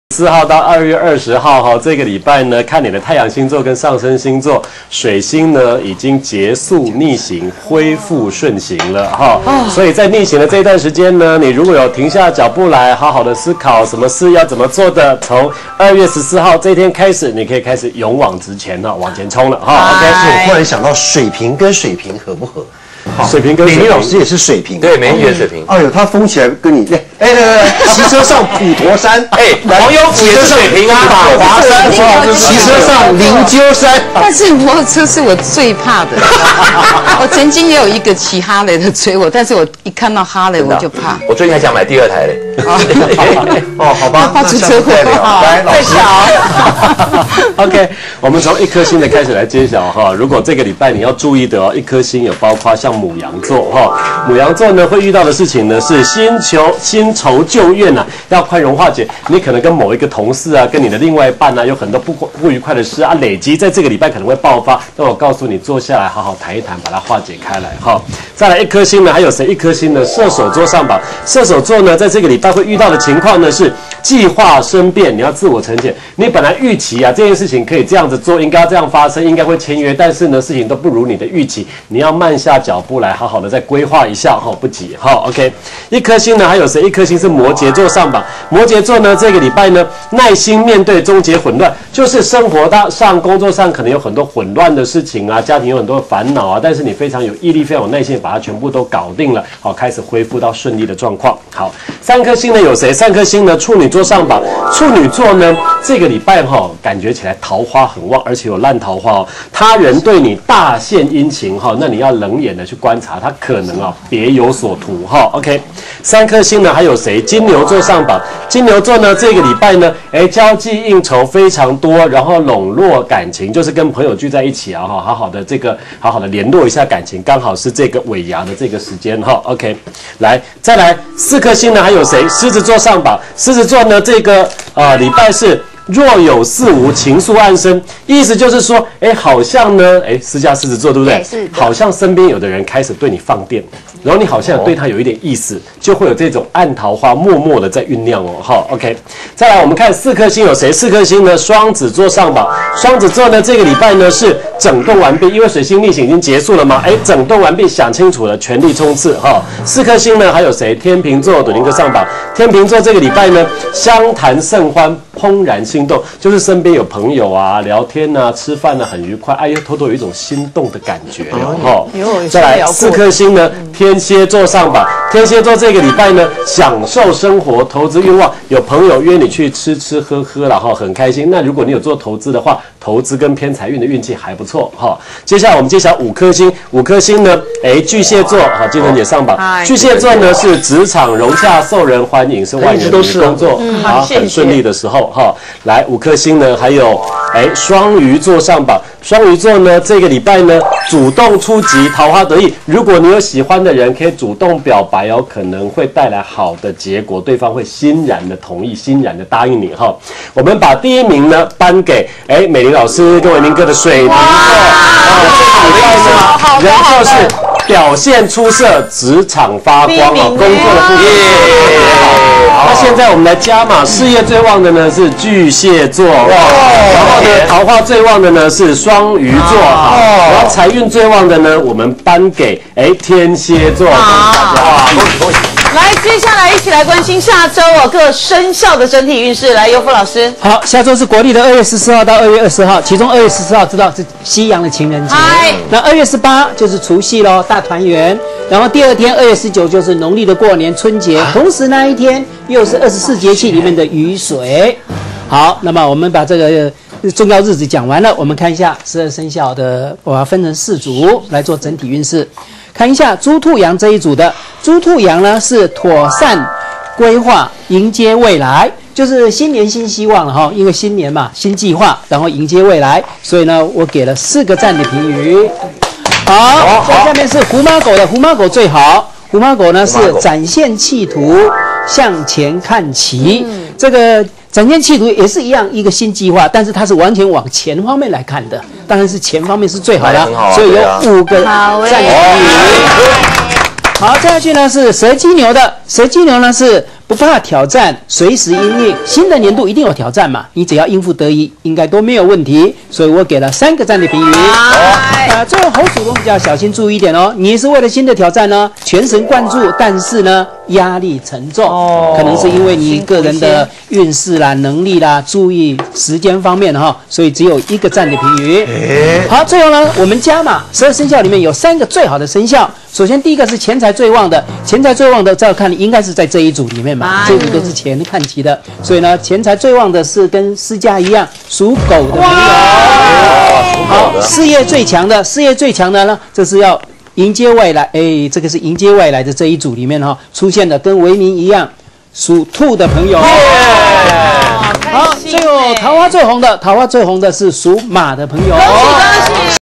4号到2月20号哈，这个礼拜呢，看你的太阳星座跟上升星座，水星呢已经结束逆行，恢复顺行了哈。所以在逆行的这一段时间呢，你如果有停下脚步来，好好的思考什么事要怎么做的，从2月14号这一天开始，你可以开始勇往直前了，往前冲了哈。OK， 我忽然想到水瓶跟水瓶合不合？ 水瓶跟美玲老师也是水瓶， 对，美玲也是水瓶。 哎呦，他疯起来跟你，骑车上普陀山， 黄油府也是水瓶啊，华山， 骑车上灵鹫山。 但是摩托车是我最怕的，我曾经也有一个骑哈雷的追我，但是我一看到哈雷我就怕。 我最近还想买第2台嘞。 哦，好吧， 怕出车祸。 来，老师。 OK， 我们从一颗星的开始来揭晓哈。如果这个礼拜你要注意的哦，一颗星有包括像牡羊座哈，牡羊座呢会遇到的事情呢是新仇旧怨呐，要宽容化解。你可能跟某一个同事啊，跟你的另外一半啊，有很多不愉快的事啊，累积在这个礼拜可能会爆发。那我告诉你，坐下来好好谈一谈，把它化解开来哈。再来一颗星呢，还有谁？一颗星呢？射手座上榜。射手座呢，在这个礼拜会遇到的情况呢是计划生变，你要自我沉潜。你本来预期啊这件事情可以这样子做，应该要这样发生，应该会签约，但是呢事情都不如你的预期，你要慢下脚步来，好好的再规划一下哈，不急哈。OK， 一颗星呢还有谁？一颗星是摩羯座上榜。摩羯座呢这个礼拜呢耐心面对终结混乱，就是生活上工作上可能有很多混乱的事情啊，家庭有很多烦恼啊，但是你非常有毅力，非常有耐心，把它全部都搞定了，好，开始恢复到顺利的状况。好，3颗星呢有谁？3颗星呢处女座上榜。处女座呢这个礼拜感觉起来桃花很旺，而且有烂桃花哦。他人对你大献殷勤那你要冷眼的去观察，他可能别有所图OK， 3颗星呢还有谁？金牛座上榜。金牛座呢这个礼拜呢交际应酬非常多，然后笼络感情，就是跟朋友聚在一起啊好好的联络一下感情，刚好是这个尾牙的这个时间OK， 来再来4颗星呢还有谁？狮子座上榜。狮子座呢这个礼拜是若有似无，情愫暗生，意思就是说，好像呢，私家狮子座对不对？是。好像身边有的人开始对你放电，然后你好像对他有一点意思，就会有这种暗桃花默默的在酝酿哦。OK， 再来我们看4颗星有谁？4颗星呢？双子座上榜。双子座呢这个礼拜呢是整顿完毕，因为水星逆行已经结束了嘛，整顿完毕，想清楚了，全力冲刺4颗星呢还有谁？天秤座，笃定哥上榜。天秤座这个礼拜呢相谈甚欢，怦然心动，就是身边有朋友啊，聊天啊，吃饭啊，很愉快，又偷偷有一种心动的感觉再来4颗星呢，天蝎座上榜。天蝎座这个礼拜呢，享受生活，投资欲望，有朋友约你去吃吃喝喝了很开心。那如果你有做投资的话，投资跟偏财运的运气还不错接下来我们揭晓5颗星。5颗星呢，巨蟹座金晨姐上榜。巨蟹座呢是职场融洽，受人欢迎，是万人迷，工作很顺利的时候来5颗星呢，还有双鱼座上榜。双鱼座呢这个礼拜呢主动出击，桃花得意。如果你有喜欢的人，可以主动表白可能会带来好的结果，对方会欣然的同意，欣然的答应你我们把第1名呢颁给美玲老师跟维明哥的水瓶座这个礼拜呢人就是表现出色，职场发光工作的部分那现在我们来加码，事业最旺的呢是巨蟹座然后呢桃花最旺的呢是双鱼座然后财运最旺的呢我们颁给天蝎座。恭喜恭喜！ 来，接下来一起来关心下周各生肖的整体运势。来，尤夫老师。 好，下周是国历的2月14号到2月20号，其中2月14号知道是西洋的情人节，那2月18就是除夕咯，大团圆。然后第2天2月19就是农历的过年春节，同时那一天又是24节气里面的雨水。好，那么我们把这个重要日子讲完了，我们看一下12生肖的，我要分成4组来做整体运势。看一下猪兔羊这一组的，猪兔羊呢是妥善规划，迎接未来，就是新年新希望了因为新年嘛，新计划，然后迎接未来，所以呢我给了4个赞的评语。好，下面是胡马狗的，胡马狗最好。胡马狗呢是展现企图，向前看齐。这个展现企图也是一样，一个新计划，但是它是完全往前方面来看的，当然是前方面是最好的，所以有5个赞评语。好，接下去呢是蛇金牛的，蛇金牛呢是不怕挑战，随时应应。新的年度一定有挑战嘛，你只要应付得宜，应该都没有问题。所以我给了3个赞的评语。最后侯属龙比较小心注意一点哦，你是为了新的挑战呢，全神贯注，但是呢压力沉重，可能是因为你个人的运势啦、能力啦、注意时间方面哈，所以只有1个赞的评语。好，最后呢，我们加码12生肖里面有3个最好的生肖。首先第一个是钱财最旺的，钱财最旺的照看应该是在这一组里面嘛，这一组都是钱看齐的，所以呢，钱财最旺的是跟思佳一样，属狗的朋友。好，事业最强的呢，这是要迎接外来，这个是迎接外来的这一组里面哈，出现的跟维明一样，属兔的朋友。好，最后桃花最红的是属马的朋友。